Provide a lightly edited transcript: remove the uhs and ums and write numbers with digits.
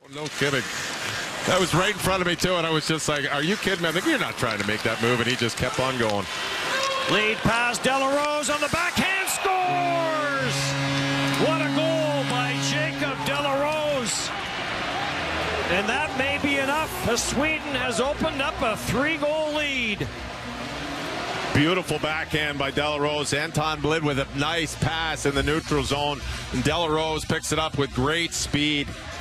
No kidding. That was right in front of me, too, and I was just like, are you kidding me? I think you're not trying to make that move, and he just kept on going. Lead pass, Delarose on the backhand, scores! What a goal by Jacob Delarose. And that may be enough as Sweden has opened up a 3-goal lead. Beautiful backhand by Delarose. Anton Blid with a nice pass in the neutral zone. And Delarose picks it up with great speed.